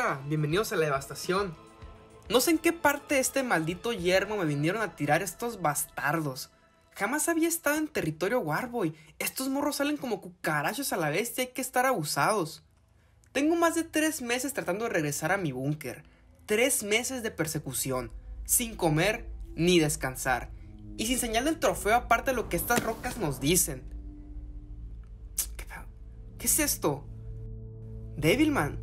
Hola, bienvenidos a la devastación. No sé en qué parte de este maldito yermo me vinieron a tirar estos bastardos. Jamás había estado en territorio Warboy. Estos morros salen como cucarachos a la bestia, hay que estar abusados. Tengo más de 3 meses tratando de regresar a mi búnker. 3 meses de persecución, sin comer ni descansar. Y sin señal del trofeo aparte de lo que estas rocas nos dicen. ¿Qué es esto? Devilman.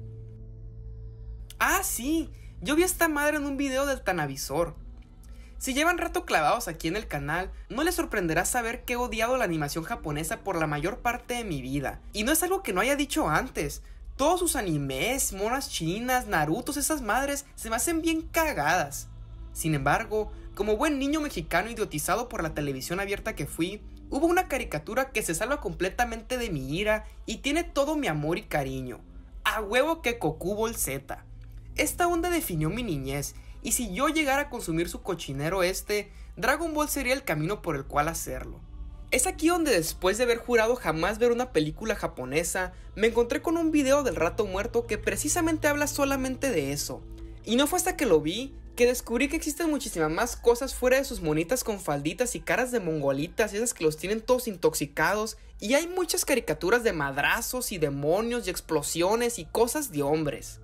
Ah, sí, yo vi a esta madre en un video del Tanavisor. Si llevan rato clavados aquí en el canal, no les sorprenderá saber que he odiado la animación japonesa por la mayor parte de mi vida. Y no es algo que no haya dicho antes. Todos sus animes, monas chinas, narutos, esas madres, se me hacen bien cagadas. Sin embargo, como buen niño mexicano idiotizado por la televisión abierta que fui, hubo una caricatura que se salva completamente de mi ira y tiene todo mi amor y cariño. A huevo que Goku Ball Z. Esta onda definió mi niñez, y si yo llegara a consumir su cochinero Dragon Ball sería el camino por el cual hacerlo. Es aquí donde después de haber jurado jamás ver una película japonesa, me encontré con un video del Rato Muerto que precisamente habla solamente de eso. Y no fue hasta que lo vi que descubrí que existen muchísimas más cosas fuera de sus monitas con falditas y caras de mongolitas, esas que los tienen todos intoxicados, y hay muchas caricaturas de madrazos y demonios y explosiones y cosas de hombres.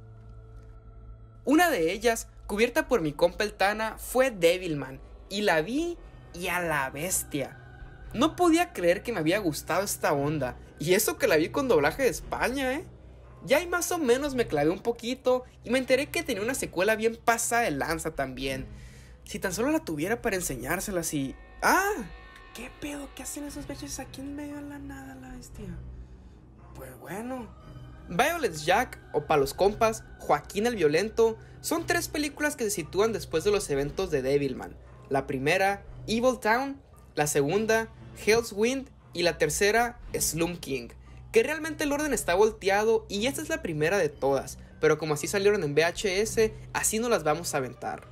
Una de ellas, cubierta por mi compa el Tana, fue Devilman, y la vi y a la bestia. No podía creer que me había gustado esta onda, y eso que la vi con doblaje de España, Ya ahí más o menos me clavé un poquito y me enteré que tenía una secuela bien pasada de lanza también. Si tan solo la tuviera para enseñárselas y... ¡Ah! ¿Qué pedo? ¿Qué hacen esos bichos aquí en medio de la nada, la bestia? Pues bueno... Violet's Jack, o pa' los compas, Joaquín el Violento, son 3 películas que se sitúan después de los eventos de Devilman. La primera, Evil Town, la segunda, Hell's Wind y la tercera, Slum King. Que realmente el orden está volteado y esta es la primera de todas, pero como así salieron en VHS, así nos las vamos a aventar.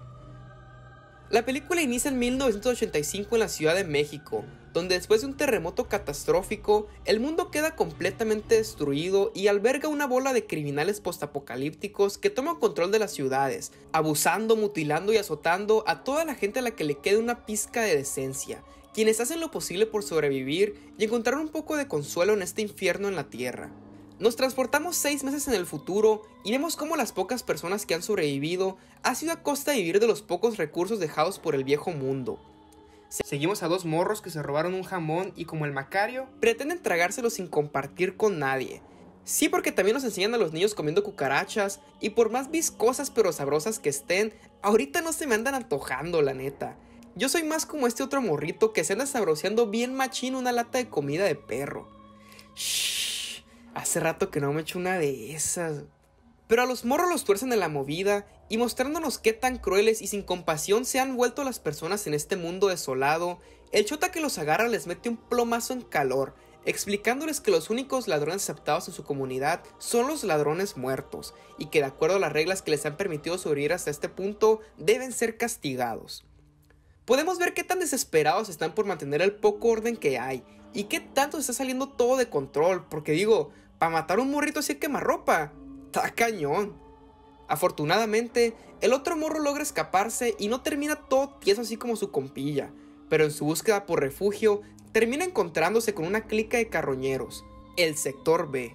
La película inicia en 1985 en la Ciudad de México, donde después de un terremoto catastrófico, el mundo queda completamente destruido y alberga una bola de criminales postapocalípticos que toman control de las ciudades, abusando, mutilando y azotando a toda la gente a la que le quede una pizca de decencia, quienes hacen lo posible por sobrevivir y encontrar un poco de consuelo en este infierno en la tierra. Nos transportamos 6 meses en el futuro y vemos cómo las pocas personas que han sobrevivido ha sido a costa de vivir de los pocos recursos dejados por el viejo mundo. Seguimos a 2 morros que se robaron un jamón y como el Macario, pretenden tragárselo sin compartir con nadie. Sí, porque también nos enseñan a los niños comiendo cucarachas y por más viscosas pero sabrosas que estén, ahorita no se me andan antojando, la neta. Yo soy más como este otro morrito que se anda sabroseando bien machín una lata de comida de perro. Shhh. Hace rato que no me echo una de esas. Pero a los morros los tuercen en la movida y mostrándonos qué tan crueles y sin compasión se han vuelto las personas en este mundo desolado, el chota que los agarra les mete un plomazo en calor, explicándoles que los únicos ladrones aceptados en su comunidad son los ladrones muertos y que de acuerdo a las reglas que les han permitido sobrevivir hasta este punto deben ser castigados. Podemos ver qué tan desesperados están por mantener el poco orden que hay y qué tanto se está saliendo todo de control, porque digo, para matar un morrito así quemarropa, está cañón. Afortunadamente, el otro morro logra escaparse y no termina todo tieso así como su compilla, pero en su búsqueda por refugio termina encontrándose con una clica de carroñeros, el Sector B.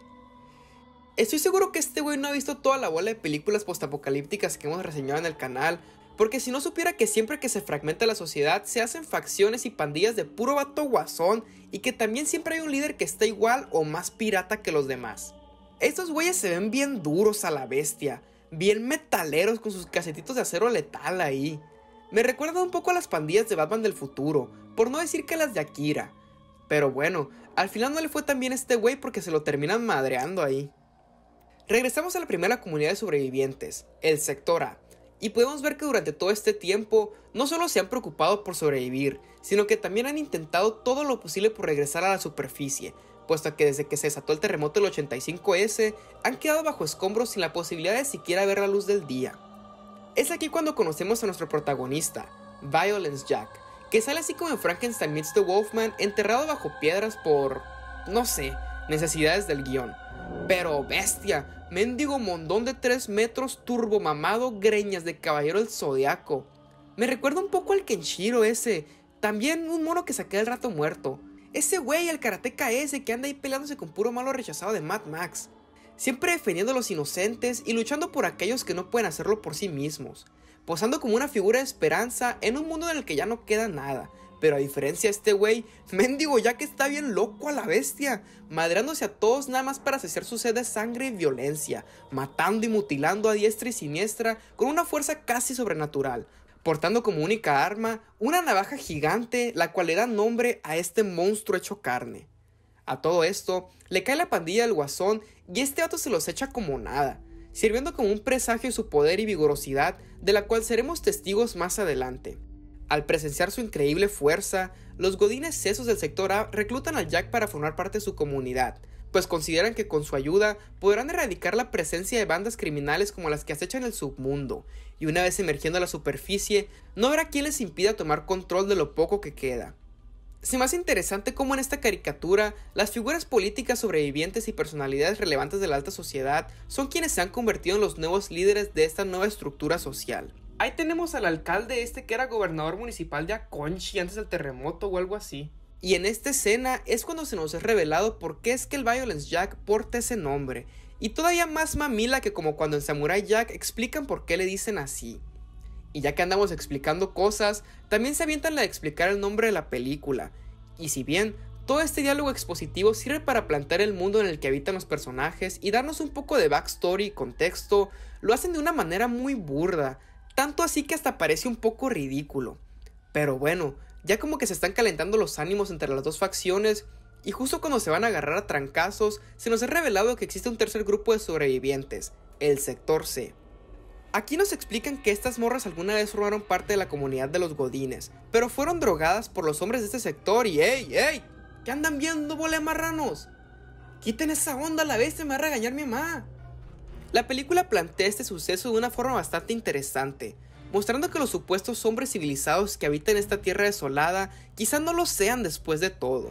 Estoy seguro que este güey no ha visto toda la bola de películas postapocalípticas que hemos reseñado en el canal, porque si no supiera que siempre que se fragmenta la sociedad se hacen facciones y pandillas de puro vato guasón y que también siempre hay un líder que está igual o más pirata que los demás. Estos güeyes se ven bien duros a la bestia, bien metaleros con sus casetitos de acero letal ahí. Me recuerda un poco a las pandillas de Batman del futuro, por no decir que las de Akira. Pero bueno, al final no le fue tan bien a este güey porque se lo terminan madreando ahí. Regresamos a la primera comunidad de sobrevivientes, el Sector A. Y podemos ver que durante todo este tiempo no solo se han preocupado por sobrevivir, sino que también han intentado todo lo posible por regresar a la superficie, puesto que desde que se desató el terremoto del 85S han quedado bajo escombros sin la posibilidad de siquiera ver la luz del día. Es aquí cuando conocemos a nuestro protagonista, Violet's Jack, que sale así como en Frankenstein Meets the Wolfman, enterrado bajo piedras por... no sé, necesidades del guión. Pero bestia, mendigo mondón de 3 metros, turbomamado, greñas de caballero del zodiaco. Me recuerda un poco al Kenshiro ese, también un mono que saqué del rato muerto. Ese güey, el karateka ese que anda ahí peleándose con puro malo rechazado de Mad Max. Siempre defendiendo a los inocentes y luchando por aquellos que no pueden hacerlo por sí mismos. Posando como una figura de esperanza en un mundo en el que ya no queda nada. Pero a diferencia de este güey, mendigo Jack está bien loco a la bestia, madreándose a todos nada más para saciar su sed de sangre y violencia, matando y mutilando a diestra y siniestra con una fuerza casi sobrenatural, portando como única arma una navaja gigante, la cual le da nombre a este monstruo hecho carne. A todo esto, le cae la pandilla del Guasón y este vato se los echa como nada, sirviendo como un presagio de su poder y vigorosidad, de la cual seremos testigos más adelante. Al presenciar su increíble fuerza, los godines sesos del sector A reclutan al Jack para formar parte de su comunidad, pues consideran que con su ayuda podrán erradicar la presencia de bandas criminales como las que acechan el submundo, y una vez emergiendo a la superficie, no habrá quien les impida tomar control de lo poco que queda. Se me hace interesante cómo en esta caricatura, las figuras políticas sobrevivientes y personalidades relevantes de la alta sociedad son quienes se han convertido en los nuevos líderes de esta nueva estructura social. Ahí tenemos al alcalde este que era gobernador municipal de Aconchi antes del terremoto o algo así. Y en esta escena es cuando se nos es revelado por qué es que el Violence Jack porta ese nombre. Y todavía más mamila que como cuando en Samurai Jack explican por qué le dicen así. Y ya que andamos explicando cosas, también se avientan la de explicar el nombre de la película. Y si bien todo este diálogo expositivo sirve para plantear el mundo en el que habitan los personajes y darnos un poco de backstory y contexto, lo hacen de una manera muy burda. Tanto así que hasta parece un poco ridículo. Pero bueno, ya como que se están calentando los ánimos entre las dos facciones, y justo cuando se van a agarrar a trancazos, se nos ha revelado que existe un tercer grupo de sobrevivientes, el Sector C. Aquí nos explican que estas morras alguna vez formaron parte de la comunidad de los godines, pero fueron drogadas por los hombres de este sector y ¡ey! ¿Qué andan viendo, bola de marranos? Quiten esa onda, la bestia, me va a regañar mi mamá. La película plantea este suceso de una forma bastante interesante, mostrando que los supuestos hombres civilizados que habitan esta tierra desolada quizá no lo sean después de todo.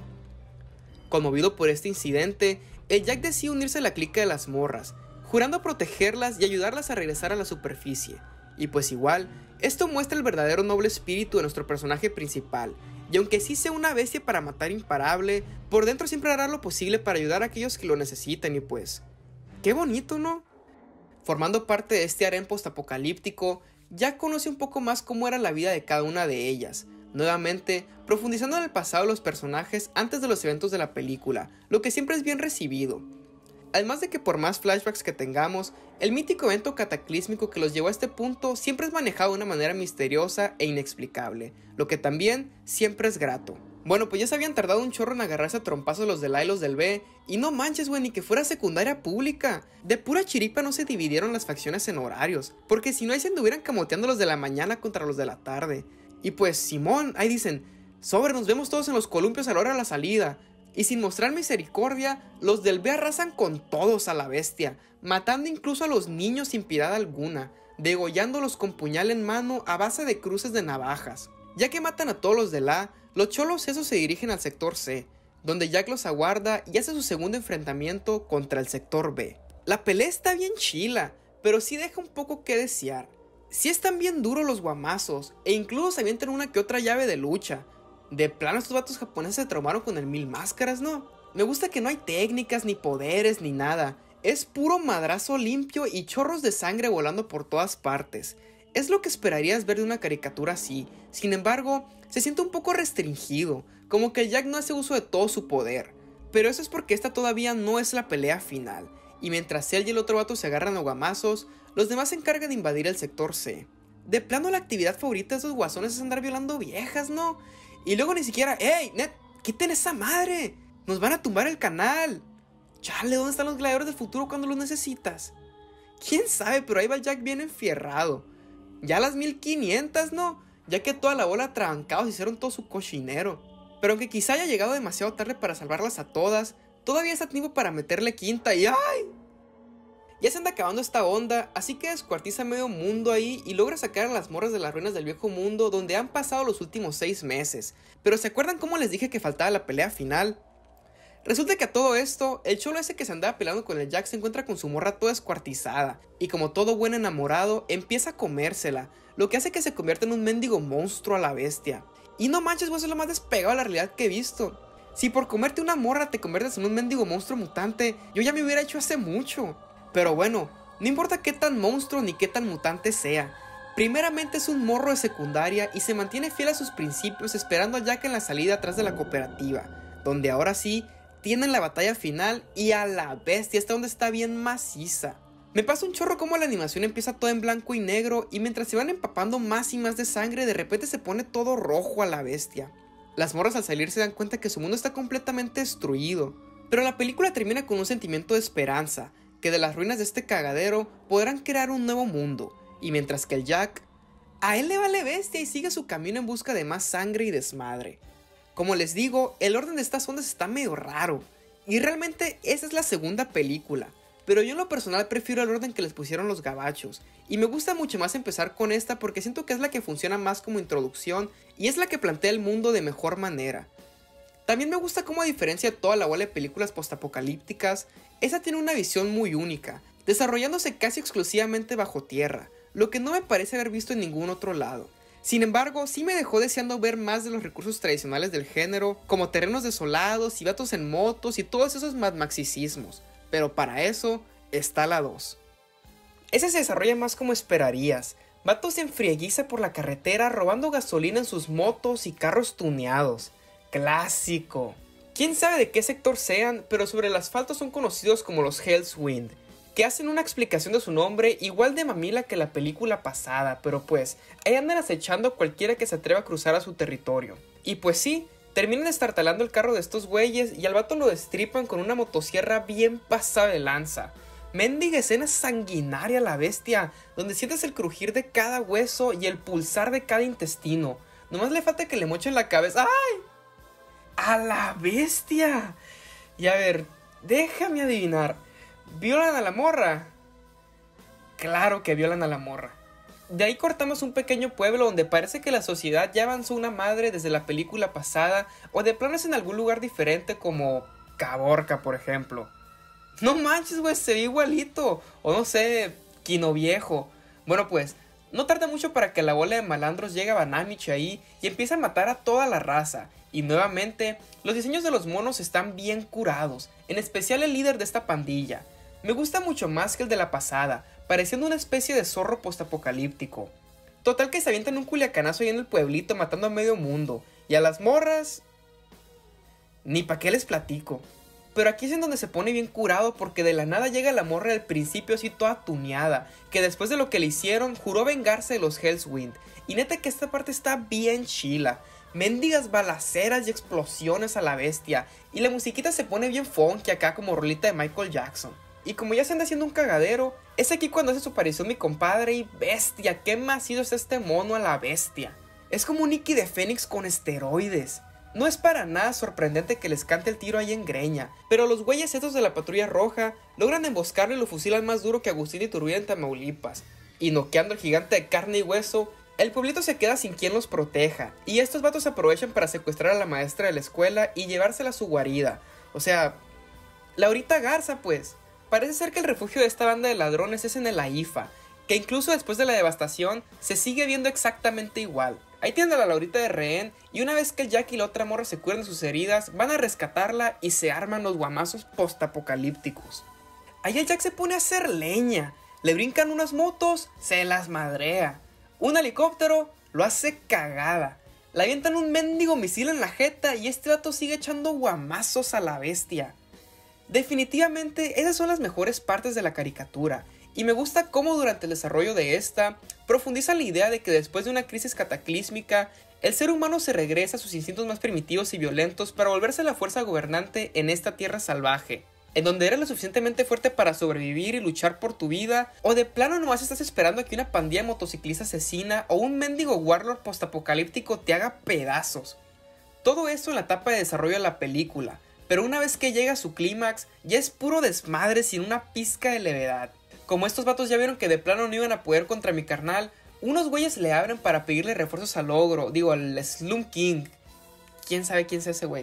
Conmovido por este incidente, el Jack decide unirse a la clica de las morras, jurando protegerlas y ayudarlas a regresar a la superficie. Y pues igual, esto muestra el verdadero noble espíritu de nuestro personaje principal, y aunque sí sea una bestia para matar imparable, por dentro siempre hará lo posible para ayudar a aquellos que lo necesitan y pues... ¡qué bonito!, ¿no? Formando parte de este harén postapocalíptico, Jack conoce un poco más cómo era la vida de cada una de ellas, nuevamente profundizando en el pasado de los personajes antes de los eventos de la película, lo que siempre es bien recibido. Además de que por más flashbacks que tengamos, el mítico evento cataclísmico que los llevó a este punto siempre es manejado de una manera misteriosa e inexplicable, lo que también siempre es grato. Bueno, pues ya se habían tardado un chorro en agarrarse a trompazos los del A y los del B, y no manches, güey, ni que fuera secundaria pública. De pura chiripa no se dividieron las facciones en horarios, porque si no ahí se anduvieran camoteando los de la mañana contra los de la tarde. Y pues, Simón, ahí dicen, sobre, nos vemos todos en los columpios a la hora de la salida. Y sin mostrar misericordia, los del B arrasan con todos a la bestia, matando incluso a los niños sin piedad alguna, degollándolos con puñal en mano a base de cruces de navajas. Ya que matan a todos los del A, los cholos esos se dirigen al sector C, donde Jack los aguarda y hace su segundo enfrentamiento contra el sector B. La pelea está bien chila, pero sí deja un poco que desear. Sí están bien duros los guamazos, e incluso se avientan una que otra llave de lucha. De plano estos vatos japoneses se traumaron con el 1000 máscaras, ¿no? Me gusta que no hay técnicas, ni poderes, ni nada. Es puro madrazo limpio y chorros de sangre volando por todas partes. Es lo que esperarías ver de una caricatura así. Sin embargo, se siente un poco restringido, como que Jack no hace uso de todo su poder. Pero eso es porque esta todavía no es la pelea final, y mientras él y el otro vato se agarran a guamazos, los demás se encargan de invadir el sector C. De plano la actividad favorita de esos guasones es andar violando viejas, ¿no? Y luego ni siquiera, ¡ey, net! ¡Quiten esa madre! ¡Nos van a tumbar el canal! Chale, ¿dónde están los gladiadores del futuro cuando los necesitas? ¿Quién sabe? Pero ahí va Jack bien enfierrado. Ya a las 1500, ¿no? Ya que toda la bola trancados hicieron todo su cochinero. Pero aunque quizá haya llegado demasiado tarde para salvarlas a todas, todavía está a tiempo para meterle quinta y ¡ay! Ya se anda acabando esta onda, así que descuartiza medio mundo ahí y logra sacar a las morras de las ruinas del viejo mundo donde han pasado los últimos 6 meses. Pero ¿se acuerdan cómo les dije que faltaba la pelea final? Resulta que a todo esto, el cholo ese que se andaba peleando con el Jack se encuentra con su morra toda descuartizada, y como todo buen enamorado, empieza a comérsela, lo que hace que se convierta en un mendigo monstruo a la bestia. Y no manches, güey, eso es lo más despegado a la realidad que he visto. Si por comerte una morra te conviertes en un mendigo monstruo mutante, yo ya me hubiera hecho hace mucho. Pero bueno, no importa qué tan monstruo ni qué tan mutante sea. Primeramente es un morro de secundaria y se mantiene fiel a sus principios esperando a Jack en la salida atrás de la cooperativa, donde ahora sí tienen la batalla final y a la bestia, esta donde está bien maciza. Me pasa un chorro como la animación empieza toda en blanco y negro y mientras se van empapando más y más de sangre de repente se pone todo rojo a la bestia. Las morras al salir se dan cuenta que su mundo está completamente destruido, pero la película termina con un sentimiento de esperanza, que de las ruinas de este cagadero podrán crear un nuevo mundo, y mientras que el Jack, a él le vale bestia y sigue su camino en busca de más sangre y desmadre. Como les digo, el orden de estas ondas está medio raro, y realmente esa es la segunda película, pero yo en lo personal prefiero el orden que les pusieron los gabachos, y me gusta mucho más empezar con esta porque siento que es la que funciona más como introducción y es la que plantea el mundo de mejor manera. También me gusta cómo a diferencia de toda la bola de películas postapocalípticas, esta tiene una visión muy única, desarrollándose casi exclusivamente bajo tierra, lo que no me parece haber visto en ningún otro lado. Sin embargo, sí me dejó deseando ver más de los recursos tradicionales del género, como terrenos desolados y vatos en motos y todos esos Mad Maxicismos. Pero para eso está la 2. Ese se desarrolla más como esperarías. Vatos en frieguiza por la carretera robando gasolina en sus motos y carros tuneados. Clásico. Quién sabe de qué sector sean, pero sobre el asfalto son conocidos como los Hell's Wind, que hacen una explicación de su nombre igual de mamila que la película pasada, pero pues ahí andan acechando a cualquiera que se atreva a cruzar a su territorio. Y pues sí, terminan estartalando el carro de estos güeyes y al vato lo destripan con una motosierra bien pasada de lanza. Mendiga escena sanguinaria la bestia, donde sientes el crujir de cada hueso y el pulsar de cada intestino. Nomás le falta que le mochen la cabeza. ¡Ay! ¡A la bestia! Y a ver, déjame adivinar. ¿Violan a la morra? Claro que violan a la morra. De ahí cortamos un pequeño pueblo donde parece que la sociedad ya avanzó una madre desde la película pasada, o de plano es en algún lugar diferente como Caborca, por ejemplo. No manches, güey, se ve igualito. O no sé, Quino Viejo. Bueno pues, no tarda mucho para que la bola de malandros llegue a Banamich ahí y empieza a matar a toda la raza. Y nuevamente, los diseños de los monos están bien curados, en especial el líder de esta pandilla. Me gusta mucho más que el de la pasada, pareciendo una especie de zorro postapocalíptico. Total que se avientan un culiacanazo ahí en el pueblito matando a medio mundo. Y a las morras... ni pa' qué les platico. Pero aquí es en donde se pone bien curado porque de la nada llega la morra al principio así toda tuneada, que después de lo que le hicieron juró vengarse de los Hell's Wind. Y neta que esta parte está bien chila. Mendigas balaceras y explosiones a la bestia. Y la musiquita se pone bien funky acá como rolita de Michael Jackson. Y como ya se anda haciendo un cagadero, es aquí cuando hace su aparición mi compadre y bestia, qué macizo es este mono a la bestia. Es como un Nicky de Fénix con esteroides. No es para nada sorprendente que les cante el tiro ahí en greña, pero los güeyes estos de la patrulla roja logran emboscarle y lo fusilan más duro que Agustín Iturbide en Tamaulipas. Y noqueando al gigante de carne y hueso, el pueblito se queda sin quien los proteja, y estos vatos aprovechan para secuestrar a la maestra de la escuela y llevársela a su guarida. O sea, Laurita Garza pues. Parece ser que el refugio de esta banda de ladrones es en el AIFA, que incluso después de la devastación se sigue viendo exactamente igual. Ahí tienen a la Laurita de rehén y una vez que el Jack y la otra morra se curan de sus heridas, van a rescatarla y se arman los guamazos postapocalípticos. Ahí el Jack se pone a hacer leña, le brincan unas motos, se las madrea. Un helicóptero lo hace cagada. Le avientan un mendigo misil en la jeta y este vato sigue echando guamazos a la bestia. Definitivamente esas son las mejores partes de la caricatura, y me gusta cómo durante el desarrollo de esta, profundiza la idea de que después de una crisis cataclísmica, el ser humano se regresa a sus instintos más primitivos y violentos para volverse la fuerza gobernante en esta tierra salvaje, en donde eres lo suficientemente fuerte para sobrevivir y luchar por tu vida, o de plano nomás estás esperando a que una pandilla de motociclistas asesina o un mendigo warlord postapocalíptico te haga pedazos. Todo esto en la etapa de desarrollo de la película, pero una vez que llega a su clímax, ya es puro desmadre sin una pizca de levedad. Como estos vatos ya vieron que de plano no iban a poder contra mi carnal, unos güeyes le abren para pedirle refuerzos al ogro, al Slum King. ¿Quién sabe quién es ese güey?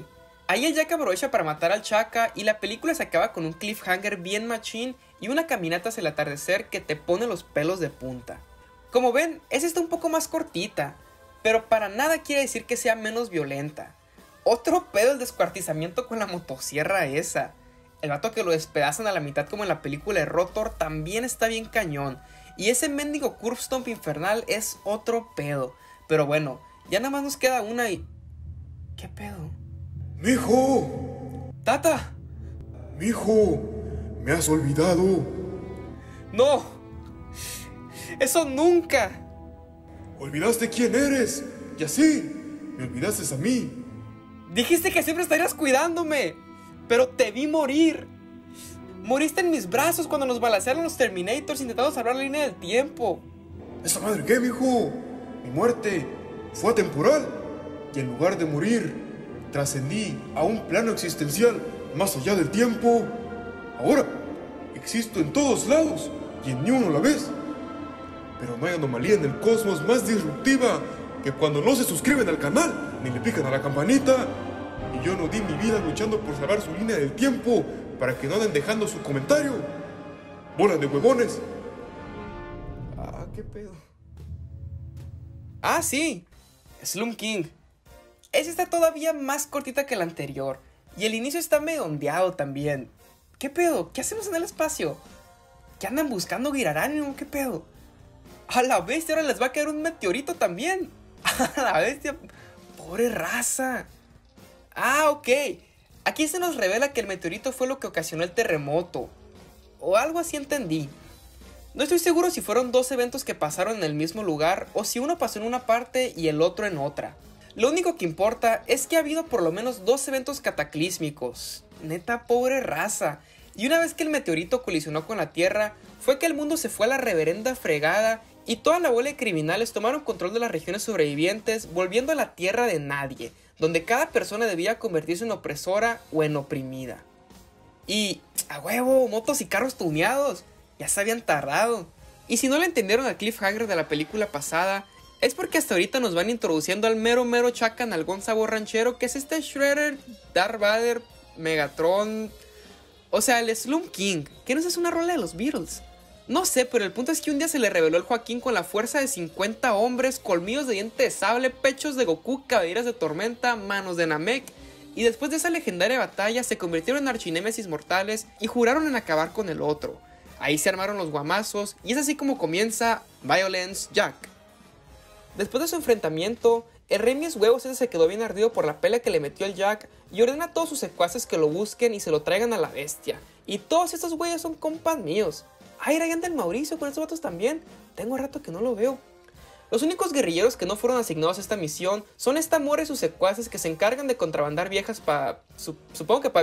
Ahí el Jack aprovecha para matar al Chaka y la película se acaba con un cliffhanger bien machín y una caminata hacia el atardecer que te pone los pelos de punta. Como ven, esta está un poco más cortita, pero para nada quiere decir que sea menos violenta. Otro pedo el descuartizamiento con la motosierra esa. El vato que lo despedazan a la mitad como en la película de Rotor también está bien cañón. Y ese mendigo curve stomp infernal es otro pedo. Pero bueno, ya nada más nos queda una y... ¿Qué pedo? ¡Mijo! ¡Tata! ¡Mijo! ¡Me has olvidado! ¡No! ¡Eso nunca! ¡Olvidaste quién eres! ¡Y así! ¡Me olvidaste a mí! Dijiste que siempre estarías cuidándome, pero te vi morir. Moriste en mis brazos cuando nos balancearon los Terminators intentando salvar la línea del tiempo. ¿Esa madre qué, mijo? Mi muerte fue atemporal. Y en lugar de morir, trascendí a un plano existencial más allá del tiempo. Ahora, existo en todos lados y en ni uno a la vez. Pero no hay anomalía en el cosmos más disruptiva que cuando no se suscriben al canal ni le pican a la campanita. Y yo no di mi vida luchando por salvar su línea del tiempo para que no anden dejando su comentario. ¡Bola de huevones! Ah, qué pedo. Ah, sí, Slum King. Esa está todavía más cortita que la anterior. Y el inicio está medio ondeado también. ¿Qué pedo? ¿Qué hacemos en el espacio? ¿Qué andan buscando Giraranium? ¿Qué pedo? A la bestia, ahora les va a caer un meteorito también. A la bestia. Pobre raza. Ah, ok. Aquí se nos revela que el meteorito fue lo que ocasionó el terremoto. O algo así entendí. No estoy seguro si fueron dos eventos que pasaron en el mismo lugar o si uno pasó en una parte y el otro en otra. Lo único que importa es que ha habido por lo menos dos eventos cataclísmicos. Neta, pobre raza. Y una vez que el meteorito colisionó con la Tierra, fue que el mundo se fue a la reverenda fregada y toda la bola de criminales tomaron control de las regiones sobrevivientes, volviendo a la tierra de nadie, donde cada persona debía convertirse en opresora o en oprimida. Y, a huevo, motos y carros tuneados, ya se habían tardado. Y si no le entendieron al cliffhanger de la película pasada, es porque hasta ahorita nos van introduciendo al mero Chaka nalgón sabor ranchero, que es este Shredder, Darth Vader, Megatron... O sea, el Slum King, que no es una rola de los Beatles. No sé, pero el punto es que un día se le reveló al Joaquín con la fuerza de 50 hombres, colmillos de diente de sable, pechos de Goku, cabelleras de tormenta, manos de Namek. Y después de esa legendaria batalla se convirtieron en archinémesis mortales y juraron en acabar con el otro. Ahí se armaron los guamazos y es así como comienza Violence Jack. Después de su enfrentamiento, el rey mis huevos ese se quedó bien ardido por la pelea que le metió el Jack y ordena a todos sus secuaces que lo busquen y se lo traigan a la bestia. Y todos estos güeyes son compas míos. Ay, ahí anda el Mauricio con estos vatos también. Tengo rato que no lo veo. Los únicos guerrilleros que no fueron asignados a esta misión son esta morra y sus secuaces que se encargan de contrabandar viejas supongo que para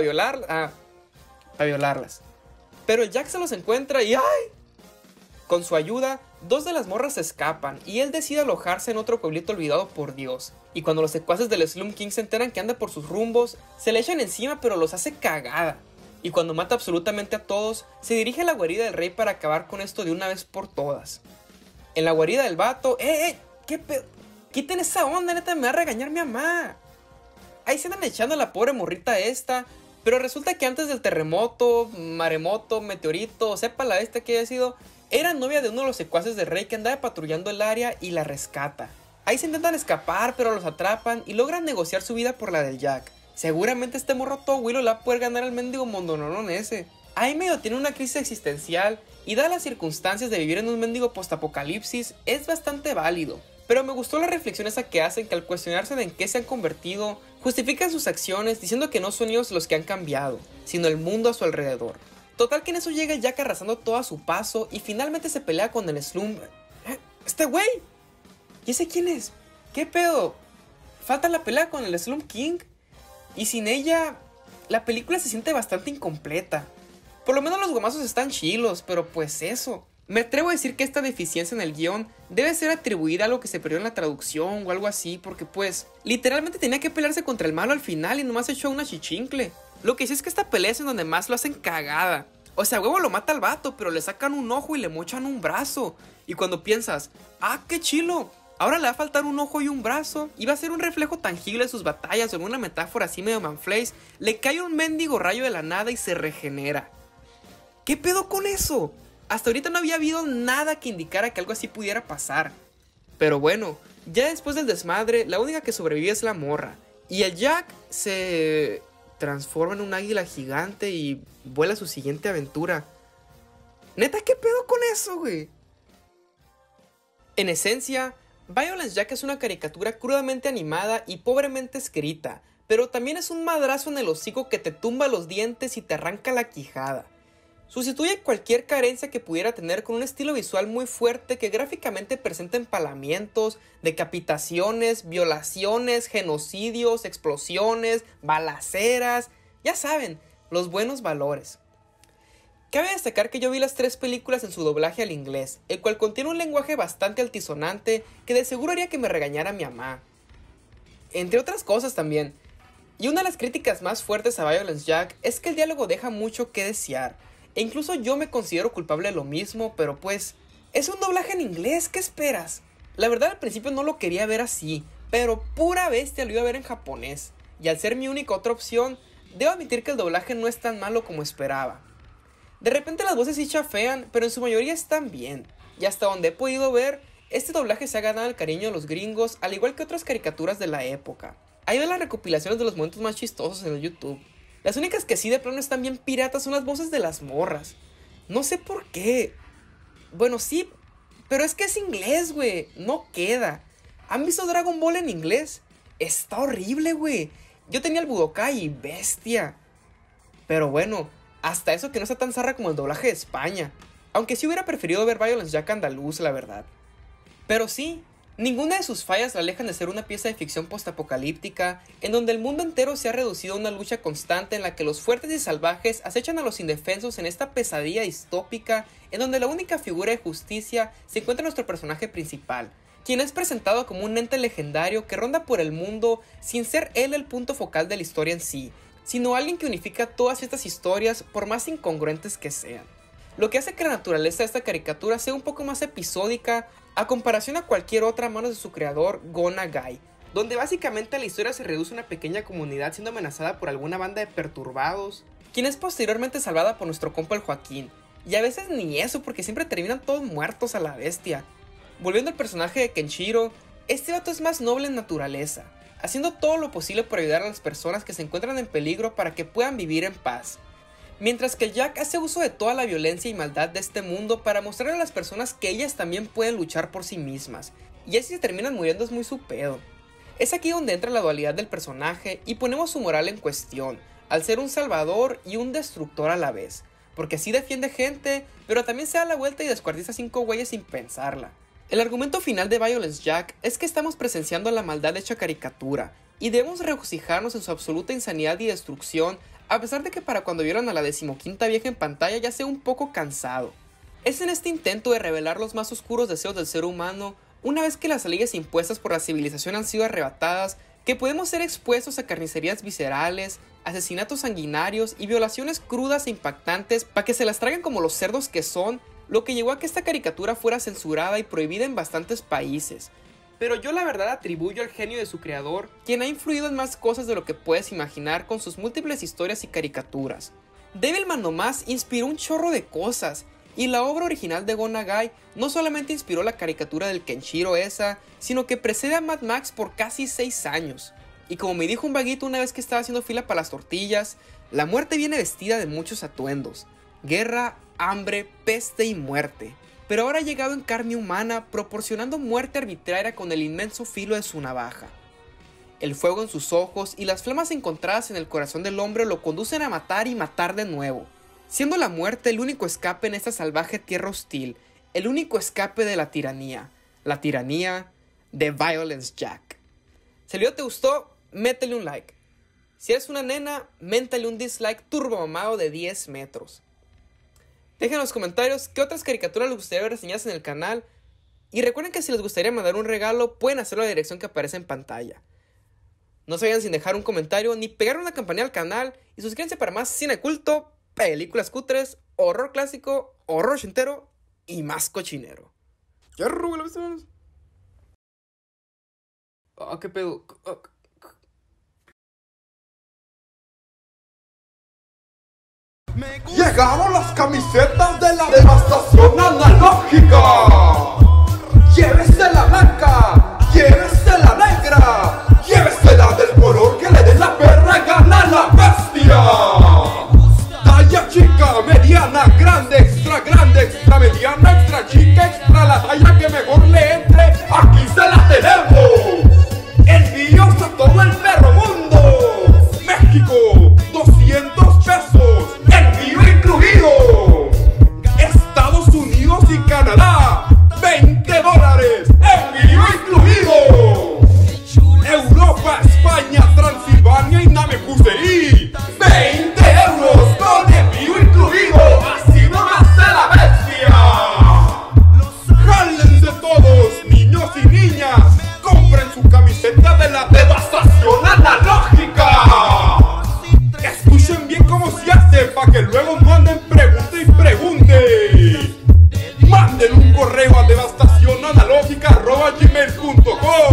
violarlas. Pero el Jack se los encuentra y ¡ay! Con su ayuda, dos de las morras se escapan y él decide alojarse en otro pueblito olvidado por Dios. Y cuando los secuaces del Slum King se enteran que anda por sus rumbos, se le echan encima pero los hace cagada. Y cuando mata absolutamente a todos, se dirige a la guarida del rey para acabar con esto de una vez por todas. En la guarida del vato, ¿qué pedo? Quiten esa onda, neta, me va a regañar mi mamá. Ahí se andan echando a la pobre morrita esta, pero resulta que antes del terremoto, maremoto, meteorito, sepa la esta que haya sido, era novia de uno de los secuaces del rey que andaba patrullando el área y la rescata. Ahí se intentan escapar, pero los atrapan y logran negociar su vida por la del Jack. Seguramente este morro todo Willow la va a poder ganar al mendigo mondononón ese. Ahí medio tiene una crisis existencial y dadas las circunstancias de vivir en un mendigo postapocalipsis es bastante válido. Pero me gustó la reflexión esa que hacen que al cuestionarse de en qué se han convertido, justifican sus acciones diciendo que no son ellos los que han cambiado, sino el mundo a su alrededor. Total que en eso llega el Jack arrasando todo a su paso y finalmente se pelea con el Slum... ¿Este güey? ¿Y ese quién es? ¿Qué pedo? Falta la pelea con el Slum King. Y sin ella, la película se siente bastante incompleta. Por lo menos los gomazos están chilos, pero pues eso. Me atrevo a decir que esta deficiencia en el guión debe ser atribuida a algo que se perdió en la traducción o algo así, porque pues literalmente tenía que pelearse contra el malo al final y nomás echó una chichincle. Lo que sí es que esta pelea es en donde más lo hacen cagada. O sea, huevo lo mata al vato, pero le sacan un ojo y le mochan un brazo. Y cuando piensas, ah, qué chilo, Ahora le va a faltar un ojo y un brazo, y va a ser un reflejo tangible de sus batallas, o en una metáfora así medio manflays, le cae un mendigo rayo de la nada y se regenera. ¿Qué pedo con eso? Hasta ahorita no había habido nada que indicara que algo así pudiera pasar. Pero bueno, ya después del desmadre, la única que sobrevive es la morra, y el Jack se transforma en un águila gigante y vuela a su siguiente aventura. Neta, ¿qué pedo con eso, güey? En esencia, Violence Jack es una caricatura crudamente animada y pobremente escrita, pero también es un madrazo en el hocico que te tumba los dientes y te arranca la quijada. Sustituye cualquier carencia que pudiera tener con un estilo visual muy fuerte que gráficamente presenta empalamientos, decapitaciones, violaciones, genocidios, explosiones, balaceras, ya saben, los buenos valores. Cabe destacar que yo vi las 3 películas en su doblaje al inglés, el cual contiene un lenguaje bastante altisonante que de seguro haría que me regañara mi mamá. Entre otras cosas también. Y una de las críticas más fuertes a Violence Jack es que el diálogo deja mucho que desear. E incluso yo me considero culpable de lo mismo, pero pues, es un doblaje en inglés, ¿qué esperas? La verdad al principio no lo quería ver así, pero pura bestia lo iba a ver en japonés. Y al ser mi única otra opción, debo admitir que el doblaje no es tan malo como esperaba. De repente las voces sí chafean, pero en su mayoría están bien. Y hasta donde he podido ver, este doblaje se ha ganado el cariño de los gringos, al igual que otras caricaturas de la época. Ahí ven las recopilaciones de los momentos más chistosos en el YouTube. Las únicas que sí de plano están bien piratas son las voces de las morras. No sé por qué. Bueno, sí, pero es que es inglés, güey. No queda. ¿Han visto Dragon Ball en inglés? Está horrible, güey. Yo tenía el Budokai y bestia. Pero bueno, hasta eso que no está tan zarra como el doblaje de España. Aunque sí hubiera preferido ver Violence Jack andaluz, la verdad. Pero sí, ninguna de sus fallas la alejan de ser una pieza de ficción postapocalíptica, en donde el mundo entero se ha reducido a una lucha constante en la que los fuertes y salvajes acechan a los indefensos en esta pesadilla distópica, en donde la única figura de justicia se encuentra nuestro personaje principal, quien es presentado como un ente legendario que ronda por el mundo sin ser él el punto focal de la historia en sí, sino alguien que unifica todas estas historias por más incongruentes que sean. Lo que hace que la naturaleza de esta caricatura sea un poco más episódica a comparación a cualquier otra a manos de su creador, Go Nagai, donde básicamente la historia se reduce a una pequeña comunidad siendo amenazada por alguna banda de perturbados, quien es posteriormente salvada por nuestro compa el Joaquín, y a veces ni eso porque siempre terminan todos muertos a la bestia. Volviendo al personaje de Kenshiro, este vato es más noble en naturaleza, haciendo todo lo posible por ayudar a las personas que se encuentran en peligro para que puedan vivir en paz. Mientras que Jack hace uso de toda la violencia y maldad de este mundo para mostrarle a las personas que ellas también pueden luchar por sí mismas, y así se terminan muriendo es muy su pedo. Es aquí donde entra la dualidad del personaje y ponemos su moral en cuestión, al ser un salvador y un destructor a la vez, porque sí defiende gente, pero también se da la vuelta y descuartiza 5 güeyes sin pensarla. El argumento final de Violence Jack es que estamos presenciando la maldad hecha caricatura, y debemos regocijarnos en su absoluta insanidad y destrucción, a pesar de que para cuando vieron a la 15ª vieja en pantalla ya sea un poco cansado. Es en este intento de revelar los más oscuros deseos del ser humano, una vez que las leyes impuestas por la civilización han sido arrebatadas, que podemos ser expuestos a carnicerías viscerales, asesinatos sanguinarios y violaciones crudas e impactantes para que se las traigan como los cerdos que son, lo que llevó a que esta caricatura fuera censurada y prohibida en bastantes países. Pero yo la verdad atribuyo al genio de su creador, quien ha influido en más cosas de lo que puedes imaginar con sus múltiples historias y caricaturas. Devilman nomás inspiró un chorro de cosas, y la obra original de Go Nagai no solamente inspiró la caricatura del Kenshiro esa, sino que precede a Mad Max por casi 6 años. Y como me dijo un vaguito una vez que estaba haciendo fila para las tortillas, la muerte viene vestida de muchos atuendos: guerra, hambre, peste y muerte. Pero ahora ha llegado en carne humana, proporcionando muerte arbitraria con el inmenso filo de su navaja. El fuego en sus ojos y las flamas encontradas en el corazón del hombre lo conducen a matar y matar de nuevo, siendo la muerte el único escape en esta salvaje tierra hostil, el único escape de la tiranía de Violence Jack. Si el video te gustó, métele un like. Si eres una nena, méntale un dislike turbo mamado de 10 metros. Dejen en los comentarios qué otras caricaturas les gustaría ver reseñadas en el canal. Y recuerden que si les gustaría mandar un regalo, pueden hacerlo a la dirección que aparece en pantalla. No se vayan sin dejar un comentario ni pegar una campanita al canal. Y suscríbanse para más cine culto, películas cutres, horror clásico, horror ochentero y más cochinero. ¡Ya, Ah, ¿qué pedo? Llegaron las camisetas de la devastación analógica. Llévese la blanca, llévese la negra, llévesela del color que le dé la perra gana la bestia. Talla chica, mediana, grande, extra mediana, extra chica, extra la talla que mejor le entre. Aquí se la tenemos. Envíos a todo el perro mundo. México, 200 pesos. Envío incluido. Estados Unidos y Canadá, $20. Envío incluido. Europa, España, Transilvania y Namekusei, 20 euros con envío incluido. Así nomás de la bestia. Jálense todos, niños y niñas. Compren su camiseta de la devastación analógica. Escuchen bien cómo se hace para que luego no anden pregunte y pregunte. Manden un correo a devastacionanalógica@gmail.com.